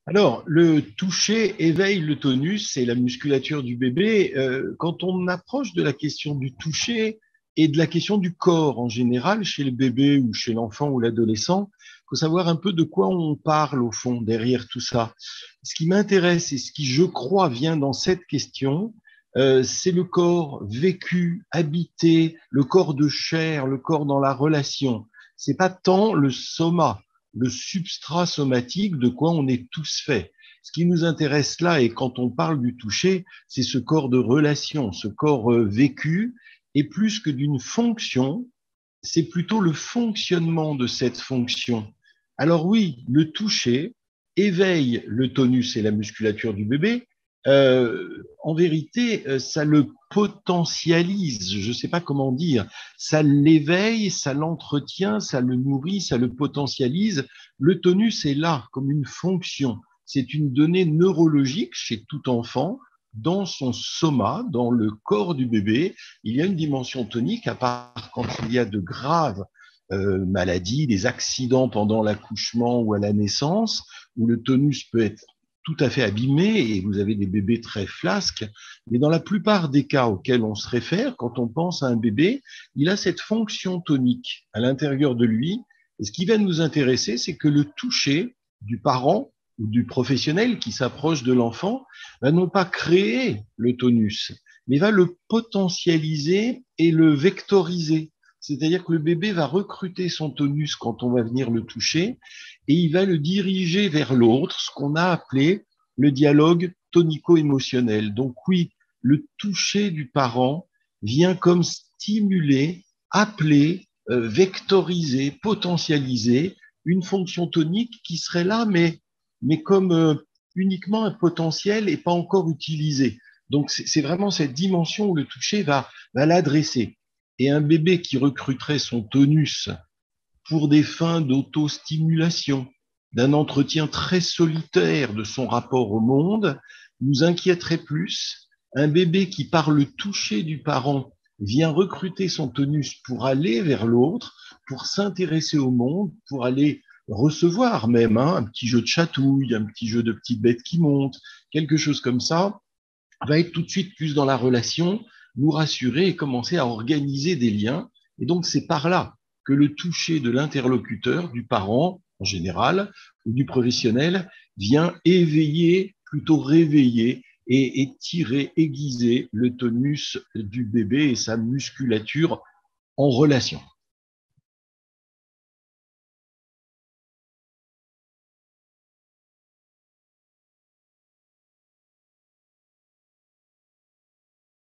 Alors, le toucher éveille le tonus et la musculature du bébé. Quand on approche de la question du toucher et de la question du corps en général, chez le bébé ou chez l'enfant ou l'adolescent, il faut savoir un peu de quoi on parle au fond derrière tout ça. Ce qui m'intéresse et ce qui, je crois, vient dans cette question, c'est le corps vécu, habité, le corps de chair, le corps dans la relation. C'est pas tant le soma, le substrat somatique de quoi on est tous faits. Ce qui nous intéresse là, et quand on parle du toucher, c'est ce corps de relation, ce corps vécu, et plus que d'une fonction, c'est plutôt le fonctionnement de cette fonction. Alors oui, le toucher éveille le tonus et la musculature du bébé. En vérité, ça le potentialise, je ne sais pas comment dire, ça l'éveille, ça l'entretient, ça le nourrit, ça le potentialise. Le tonus est là comme une fonction. C'est une donnée neurologique chez tout enfant. Dans son soma, dans le corps du bébé, il y a une dimension tonique, à part quand il y a de graves maladies, des accidents pendant l'accouchement ou à la naissance, où le tonus peut être tout à fait abîmé et vous avez des bébés très flasques. Mais dans la plupart des cas auxquels on se réfère, quand on pense à un bébé, il a cette fonction tonique à l'intérieur de lui. Et ce qui va nous intéresser, c'est que le toucher du parent ou du professionnel qui s'approche de l'enfant va non pas créer le tonus, mais va le potentialiser et le vectoriser. C'est-à-dire que le bébé va recruter son tonus quand on va venir le toucher et il va le diriger vers l'autre, ce qu'on a appelé le dialogue tonico-émotionnel. Donc oui, le toucher du parent vient comme stimuler, appeler, vectoriser, potentialiser une fonction tonique qui serait là, mais comme uniquement un potentiel et pas encore utilisé. Donc c'est vraiment cette dimension où le toucher va l'adresser. Et un bébé qui recruterait son tonus pour des fins d'autostimulation, d'un entretien très solitaire de son rapport au monde, nous inquiéterait plus. Un bébé qui, par le toucher du parent, vient recruter son tonus pour aller vers l'autre, pour s'intéresser au monde, pour aller recevoir même un petit jeu de chatouille, un petit jeu de petites bêtes qui montent, quelque chose comme ça, va être tout de suite plus dans la relation, nous rassurer et commencer à organiser des liens. Et donc, c'est par là que le toucher de l'interlocuteur, du parent en général, ou du professionnel, vient éveiller, plutôt réveiller et tirer, aiguiser le tonus du bébé et sa musculature en relation.